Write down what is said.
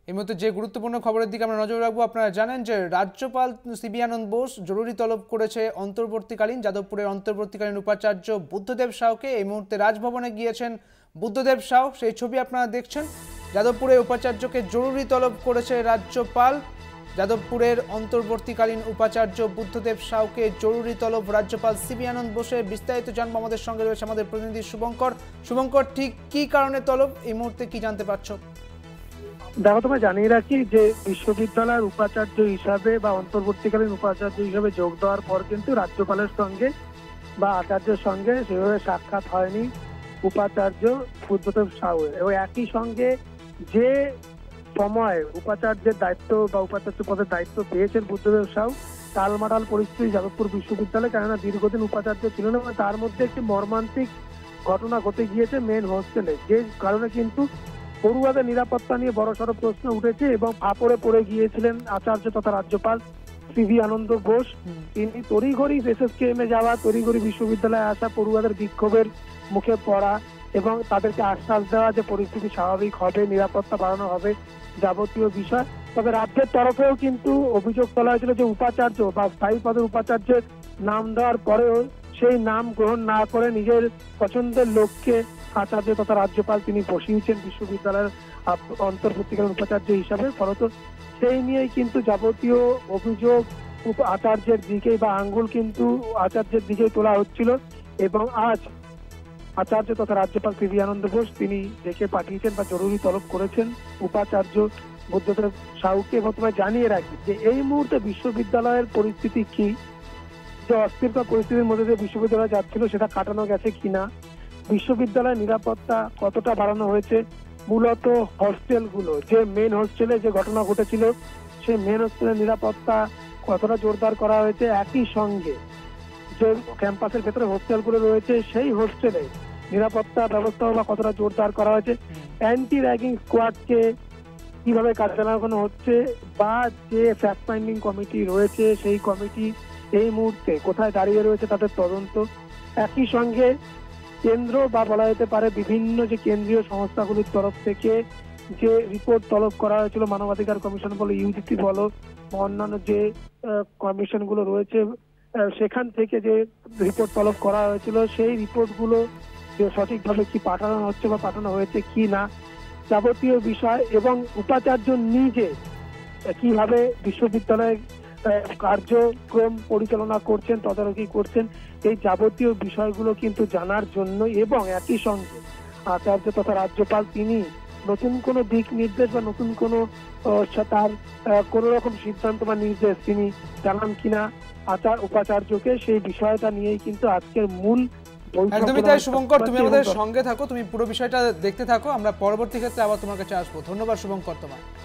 এই মুহূর্তে যে গুরুত্বপূর্ণ খবরের দিকে আমরা নজর রাখবো, আপনারা জানেন যে রাজ্যপাল সিবি আনন্দ বোস জরুরি তলব করেছে অন্তর্বর্তীকালীন যাদবপুরের অন্তর্বর্তীকালীন উপাচার্য বুদ্ধদেব সাউকে। এই মুহূর্তে রাজভবনে গিয়েছেন বুদ্ধদেব সাউ, সেই ছবি আপনারা দেখছেন। যাদবপুরের উপাচার্যকে জরুরি তলব করেছে রাজ্যপাল। যাদবপুরের অন্তর্বর্তীকালীন উপাচার্য বুদ্ধদেব সাউকে জরুরি তলব রাজ্যপাল সিবি আনন্দ বোসের। বিস্তারিত জানবো, আমাদের সঙ্গে রয়েছে আমাদের প্রতিনিধি শুভঙ্কর। শুভঙ্কর, ঠিক কি কারণে তলব, এই মুহূর্তে কি জানতে পারছো? দেখো, তোমায় জানিয়ে রাখি যে বিশ্ববিদ্যালয়ের উপাচার্য হিসাবে বা অন্তর্বর্তীকালীন উপাচার্য হিসাবে যোগ দেওয়ার পর কিন্তু রাজ্যপালের সঙ্গে বা আচার্যের সঙ্গে সেভাবে সাক্ষাৎ হয়নি উপাচার্য বুদ্ধদেব সাউ। এবং একই সঙ্গে যে সময় উপাচার্যের দায়িত্ব বা উপাচার্য পদের দায়িত্ব পেয়েছেন বুদ্ধদেব সাউ, টালমাটাল পরিস্থিতি যাদবপুর বিশ্ববিদ্যালয়ে, কেননা দীর্ঘদিন উপাচার্য ছিলেন এবং তার মধ্যে একটি মর্মান্তিক ঘটনা ঘটে গিয়েছে মেন হোস্টেলে, যে কারণে কিন্তু পড়ুয়াদের নিরাপত্তা নিয়ে বড়সড় প্রশ্ন উঠেছে এবং ফাঁপড়ে পড়ে গিয়েছিলেন আচার্য তথা রাজ্যপাল সিবি আনন্দ বোস। তিনি তড়িঘড়ি এসএসকেএমে যাওয়া, তড়িঘড়ি বিশ্ববিদ্যালয়ে আসা, পড়ুয়াদের বিক্ষোভের মুখে পড়া এবং তাদেরকে আশ্বাস দেওয়া যে পরিস্থিতি স্বাভাবিক হবে, নিরাপত্তা বাড়ানো হবে, যাবতীয় বিষয়। তবে রাজ্যের তরফেও কিন্তু অভিযোগ তোলা হয়েছিল যে উপাচার্য বা স্থায়ী পদের উপাচার্যের নাম দেওয়ার পরেও সেই নাম গ্রহণ না করে নিজের পছন্দের লোককে আচার্য তথা রাজ্যপাল তিনি বসিয়েছেন বিশ্ববিদ্যালয়ের অন্তর্বর্তীকালীন উপাচার্য হিসাবে। ফলত সেই নিয়েই কিন্তু যাবতীয় অভিযোগ আচার্যের দিকে বা আঙ্গুল কিন্তু আচার্যের দিকে তোলা হচ্ছিল। এবং আজ আচার্য তথা রাজ্যপাল সিবি আনন্দ বোস তিনি ডেকে পাঠিয়েছেন বা জরুরি তলব করেছেন উপাচার্য বুদ্ধদেব সাউকে। এবং তোমায় জানিয়ে রাখি যে এই মুহূর্তে বিশ্ববিদ্যালয়ের পরিস্থিতি কি, যে অস্থিরকর পরিস্থিতির মধ্যে দিয়ে বিশ্ববিদ্যালয় যাচ্ছিল সেটা কাটানো গেছে কিনা, বিশ্ববিদ্যালয়ের নিরাপত্তা কতটা বাড়ানো হয়েছে, মূলত হস্টেলগুলো, যে মেন হোস্টেলে যে ঘটনা ঘটেছিল সেই মেন হোস্টেলের নিরাপত্তা কতটা জোরদার করা হয়েছে, একই সঙ্গে যে ক্যাম্পাসের ভেতরে হোস্টেলগুলো রয়েছে সেই হোস্টেলে নিরাপত্তা ব্যবস্থা বা কতটা জোরদার করা হয়েছে, অ্যান্টি র্যাগিং স্কোয়াডকে কিভাবে কাজে লাগানো হচ্ছে, বা যে ফ্যাক্ট ফাইন্ডিং কমিটি রয়েছে সেই কমিটি এই মুহূর্তে কোথায় দাঁড়িয়ে রয়েছে তাদের তদন্ত। একই সঙ্গে কেন্দ্র বা বলা যেতে পারে বিভিন্ন যে কেন্দ্রীয় সংস্থাগুলির তরফ থেকে যে রিপোর্ট তলব করা হয়েছিল, মানবাধিকার কমিশন বলো, ইউজিসি বলো, অন্যান্য যে কমিশনগুলো রয়েছে সেখান থেকে যে রিপোর্ট তলব করা হয়েছিল সেই রিপোর্টগুলো যে সঠিকভাবে কি পাঠানো হচ্ছে বা পাঠানো হয়েছে কি না, যাবতীয় বিষয়, এবং উপাচার্য নিজে কিভাবে বিশ্ববিদ্যালয়ের কার্যক্রম পরিচালনা করছেন, তদারকি করছেন, এই যাবতীয় বিষয়গুলো কিন্তু জানার জন্য। এবং একই সঙ্গে আচার্য তথা রাজ্যপাল তিনি নতুন কোনো দিক নির্দেশ বা নতুন কোনো তার কোনো রকম সিদ্ধান্ত বা নির্দেশ তিনি জানান কিনা উপাচার্যকে, সেই বিষয়টা নিয়েই কিন্তু আজকের মূল। একদমই তাই শুভঙ্কর, তুমি আমাদের সঙ্গে থাকো, তুমি পুরো বিষয়টা দেখতে থাকো, আমরা পরবর্তী ক্ষেত্রে আবার তোমার কাছে আসবো। ধন্যবাদ শুভঙ্কর তোমার।